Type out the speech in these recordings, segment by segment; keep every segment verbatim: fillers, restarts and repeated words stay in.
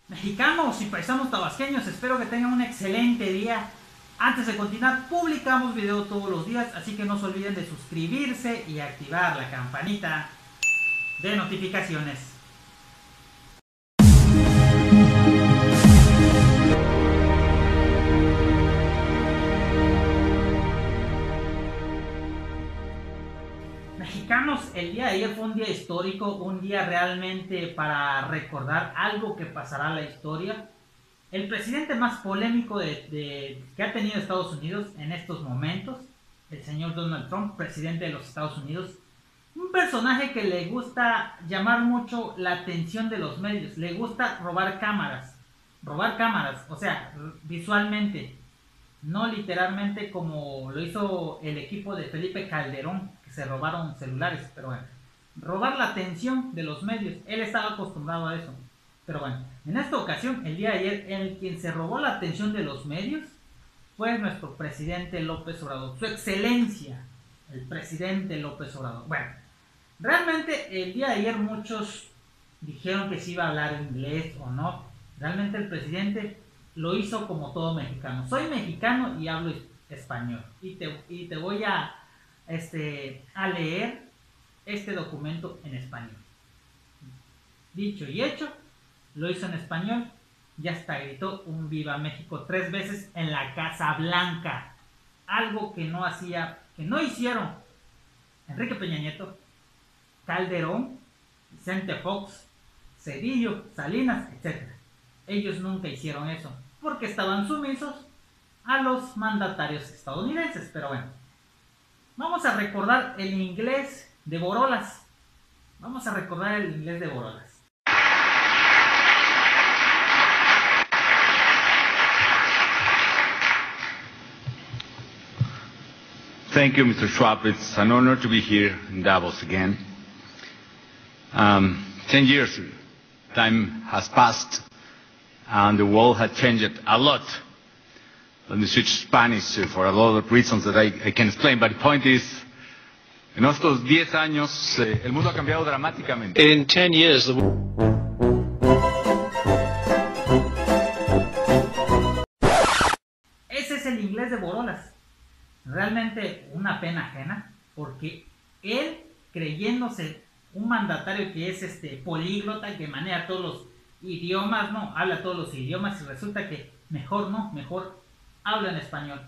Mexicanos y paisanos tabasqueños, espero que tengan un excelente día. Antes de continuar, publicamos video todos los días, así que no se olviden de suscribirse y activar la campanita de notificaciones. Mexicanos, el día de ayer fue un día histórico, un día realmente para recordar algo que pasará en la historia. El presidente más polémico de, de, que ha tenido Estados Unidos en estos momentos, el señor Donald Trump, presidente de los Estados Unidos, un personaje que le gusta llamar mucho la atención de los medios, le gusta robar cámaras, robar cámaras, o sea, visualmente, no literalmente como lo hizo el equipo de Felipe Calderón, que se robaron celulares, pero bueno, robar la atención de los medios, él estaba acostumbrado a eso. Pero bueno, en esta ocasión, el día de ayer, el quien se robó la atención de los medios fue nuestro presidente López Obrador, su excelencia, el presidente López Obrador. Bueno, realmente el día de ayer muchos dijeron que se iba a hablar inglés o no. Realmente el presidente lo hizo como todo mexicano. Soy mexicano y hablo español. Y te, y te voy a, este, a leer este documento en español. Dicho y hecho, lo hizo en español, ya hasta gritó un Viva México tres veces en la Casa Blanca, algo que no hacía, que no hicieron Enrique Peña Nieto, Calderón, Vicente Fox, Cedillo, Salinas, etcétera. Ellos nunca hicieron eso, porque estaban sumisos a los mandatarios estadounidenses. Pero bueno, vamos a recordar el inglés de Borolas. Vamos a recordar el inglés de Borolas. Thank you, Mister Schwab. It's an honor to be here in Davos again. Um, ten years, time has passed, and the world has changed a lot. Let me switch Spanish for a lot of reasons that I, I can explain, but the point is, en estos diez años, eh, el mundo ha cambiado dramáticamente. In ten years, the Ese es el inglés de Borolas. Realmente una pena ajena, porque él, creyéndose un mandatario que es este políglota, que maneja todos los idiomas, no, habla todos los idiomas, y resulta que mejor no, mejor habla en español.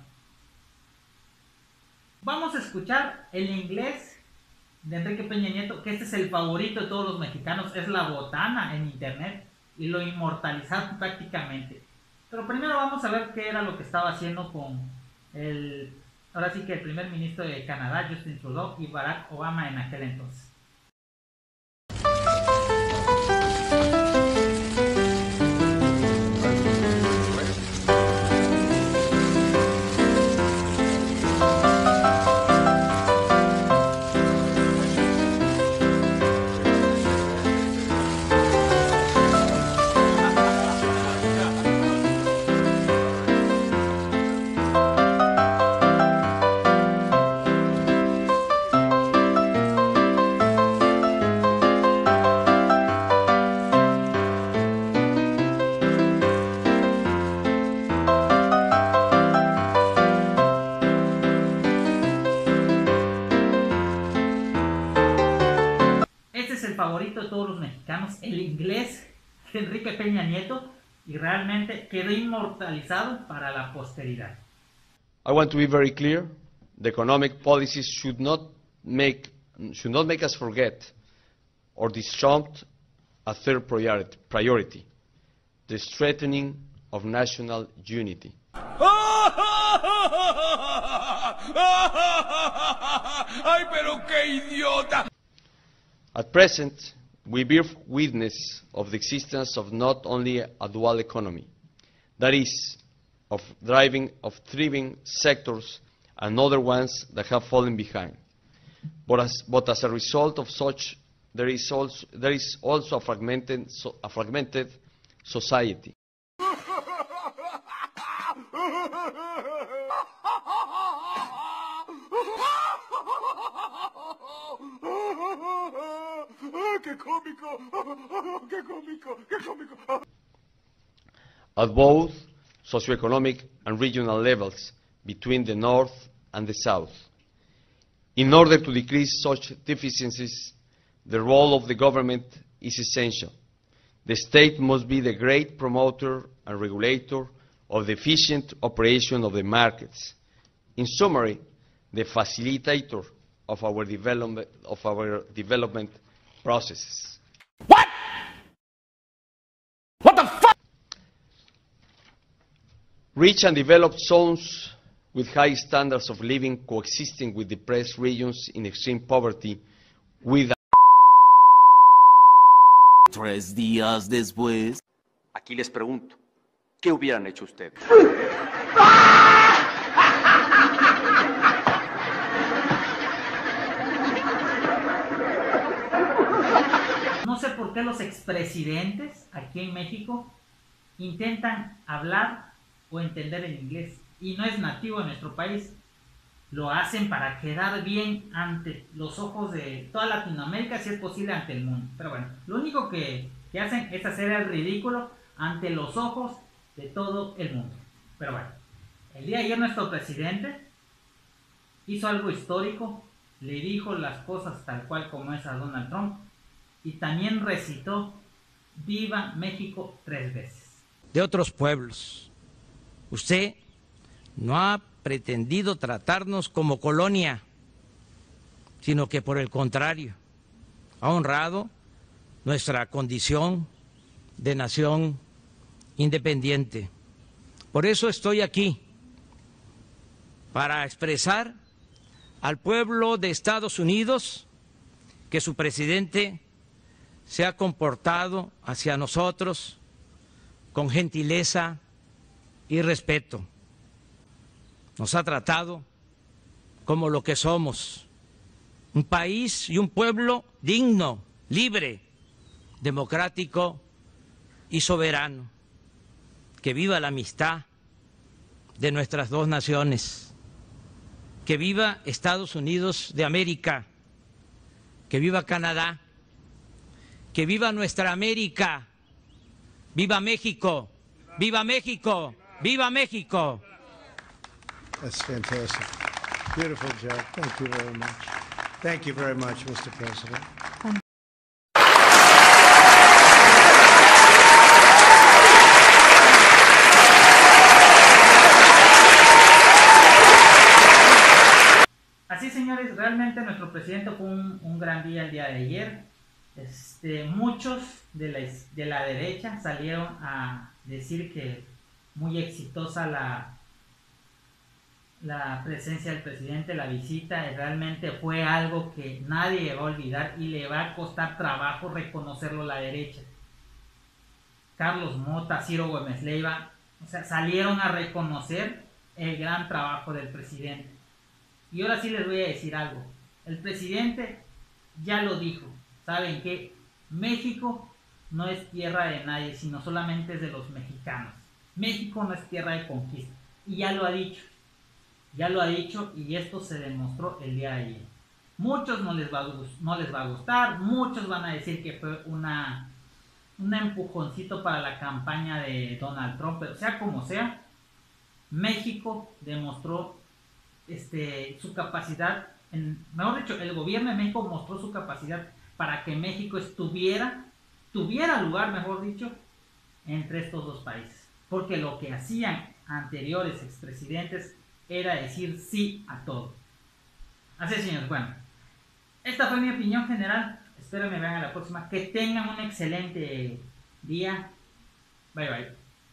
Vamos a escuchar el inglés de Enrique Peña Nieto, que este es el favorito de todos los mexicanos, es la botana en internet, y lo inmortalizaron prácticamente. Pero primero vamos a ver qué era lo que estaba haciendo con el... Ahora sí que el primer ministro de Canadá, Justin Trudeau, y Barack Obama en aquel entonces. Favorito de todos los mexicanos, el inglés de Enrique Peña Nieto, y realmente quedó inmortalizado para la posteridad. I want to be very clear. The economic policies should not make should not make us forget or discount a third priority, priority, the strengthening of national unity. ¡Ay, pero qué idiota! At present, we bear witness of the existence of not only a dual economy, that is, of driving of thriving sectors and other ones that have fallen behind. But as, but as a result of such, there is also, there is also a fragmented, so, a fragmented society. ¡Qué cómico! ¡Qué cómico! ¡Qué cómico! at both socioeconomic and regional levels between the North and the South. In order to decrease such deficiencies, the role of the government is essential. The state must be the great promoter and regulator of the efficient operation of the markets. In summary, the facilitator of our development, of our development processes. What? What the fuck? Rich and developed zones with high standards of living coexisting with depressed regions in extreme poverty with Tres días después. Aquí les pregunto, ¿qué hubieran hecho ustedes? No sé por qué los expresidentes aquí en México intentan hablar o entender el inglés y no es nativo de nuestro país. Lo hacen para quedar bien ante los ojos de toda Latinoamérica, si es posible ante el mundo. Pero bueno, lo único que, que hacen es hacer el ridículo ante los ojos de todo el mundo. Pero bueno, el día de ayer nuestro presidente hizo algo histórico, le dijo las cosas tal cual como es a Donald Trump y también recitó Viva México tres veces. De otros pueblos, usted no ha pretendido tratarnos como colonia, sino que por el contrario, ha honrado nuestra condición de nación independiente. Por eso estoy aquí, para expresar al pueblo de Estados Unidos que su presidente se ha comportado hacia nosotros con gentileza y respeto. Nos ha tratado como lo que somos, un país y un pueblo digno, libre, democrático y soberano. Que viva la amistad de nuestras dos naciones, que viva Estados Unidos de América, que viva Canadá, que viva nuestra América, viva México, viva México, viva México. That's fantastic. Beautiful job. Thank you very much. Thank you very much, Mister President. Así, señores, realmente nuestro presidente fue un, un gran día el día de ayer. Este, muchos de la, de la derecha salieron a decir que muy exitosa la la presencia del presidente, la visita, realmente fue algo que nadie va a olvidar y le va a costar trabajo reconocerlo a la derecha. Carlos Mota, Ciro Gómez Leiva, o sea, salieron a reconocer el gran trabajo del presidente. Y ahora sí les voy a decir algo. El presidente ya lo dijo. ¿Saben qué? México no es tierra de nadie, sino solamente es de los mexicanos. México no es tierra de conquista. Y ya lo ha dicho. Ya lo ha dicho y esto se demostró el día de ayer. Muchos no les va a, no les va a gustar, muchos van a decir que fue una, un empujoncito para la campaña de Donald Trump, pero sea como sea, México demostró este, su capacidad, en, mejor dicho, el gobierno de México mostró su capacidad para que México estuviera, tuviera lugar, mejor dicho, entre estos dos países. Porque lo que hacían anteriores expresidentes era decir sí a todo. Así es, señores. Bueno, esta fue mi opinión general. Espero me vean a la próxima. Que tengan un excelente día. Bye, bye.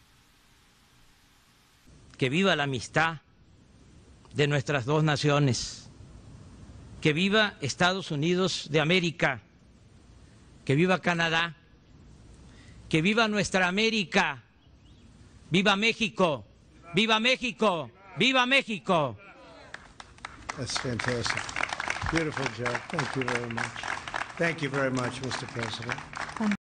Que viva la amistad de nuestras dos naciones. Que viva Estados Unidos de América. Que viva Canadá. Que viva nuestra América. Viva México. Viva México. ¡Viva México! That's fantastic. Beautiful job. Thank you very much. Thank you very much, Mister President.